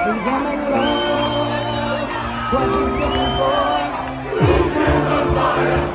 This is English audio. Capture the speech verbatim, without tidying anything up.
Freedom and love, what he's looking for. Who's on fire?